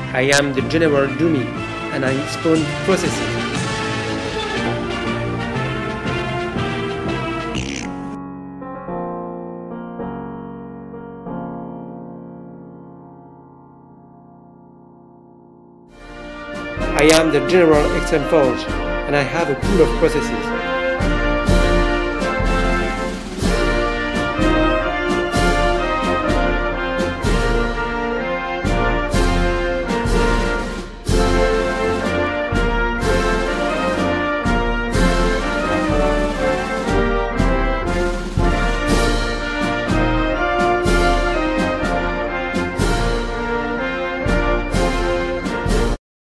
I am the general dummy, and I spawn processes. I am the general examples, and I have a pool of processes.